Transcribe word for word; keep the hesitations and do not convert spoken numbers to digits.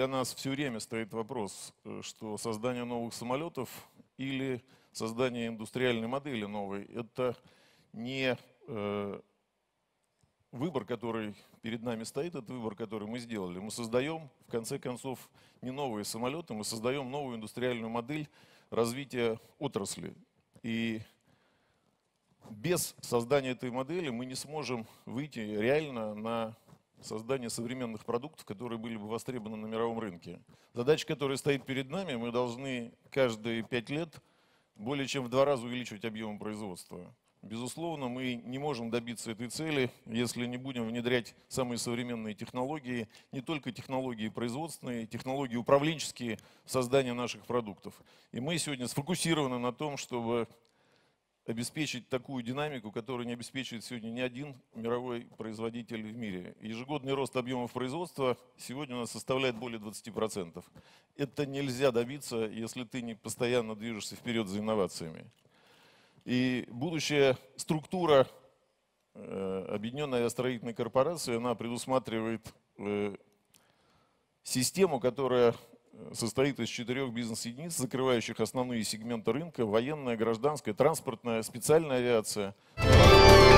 для нас все время стоит вопрос, что создание новых самолетов или создание индустриальной модели новой, это не э, выбор, который перед нами стоит, это выбор, который мы сделали. Мы создаем, в конце концов, не новые самолеты, мы создаем новую индустриальную модель развития отрасли. И без создания этой модели мы не сможем выйти реально на создание современных продуктов, которые были бы востребованы на мировом рынке. Задача, которая стоит перед нами, мы должны каждые пять лет более чем в два раза увеличивать объем производства. Безусловно, мы не можем добиться этой цели, если не будем внедрять самые современные технологии, не только технологии производственные, технологии управленческие в создании наших продуктов. И мы сегодня сфокусированы на том, чтобы обеспечить такую динамику, которую не обеспечивает сегодня ни один мировой производитель в мире. Ежегодный рост объемов производства сегодня у нас составляет более двадцати процентов. Это нельзя добиться, если ты не постоянно движешься вперед за инновациями. И будущая структура э, Объединенной авиастроительной корпорации, она предусматривает э, систему, которая состоит из четырех бизнес-единиц, закрывающих основные сегменты рынка: военная, гражданская, транспортная, специальная авиация.